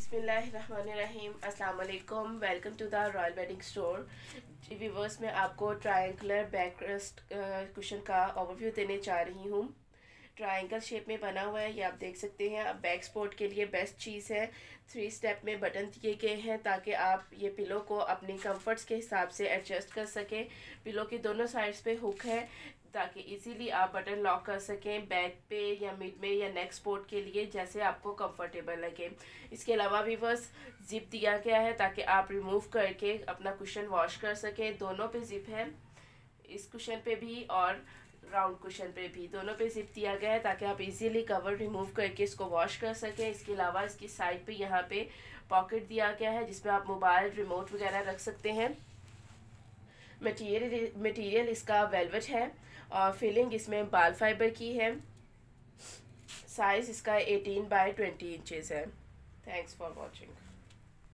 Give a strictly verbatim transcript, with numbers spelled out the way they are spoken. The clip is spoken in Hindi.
बिस्मिल्लाहिर्रहमानिर्रहीम अस्सलाम वालेकुम। Welcome to the royal wedding store. Viewers, मैं आपको ट्रायंगुलर बैक रेस्ट कुशन का ओवरव्यू देने जा रही हूँ। ट्रायंगल शेप में बना हुआ है, ये आप देख सकते हैं। अब बैक सपोर्ट के लिए बेस्ट चीज़ है, थ्री स्टेप में बटन दिए गए हैं ताकि आप ये पिलो को अपनी कंफर्ट्स के हिसाब से एडजस्ट कर सकें। पिलो की दोनों साइड्स पे हुक है ताकि इजीली आप बटन लॉक कर सकें बैक पे या मिड में या नेक सपोर्ट के लिए, जैसे आपको कंफर्टेबल लगे। इसके अलावा भी बस जिप दिया गया है ताकि आप रिमूव करके अपना कुशन वॉश कर सकें। दोनों पे जिप है, इस कुशन पे भी और राउंड कुशन पे भी, दोनों पे जिप दिया गया है ताकि आप इजीली कवर रिमूव करके इसको वॉश कर सकें। इसके अलावा इसकी साइड पे यहाँ पे पॉकेट दिया गया है जिसमें आप मोबाइल रिमोट वगैरह रख सकते हैं। मटीरियल मटीरियल इसका वेलवेट है और फिलिंग इसमें बाल फाइबर की है। साइज़ इसका एटीन बाय ट्वेंटी इंचेस है। Thanks for watching.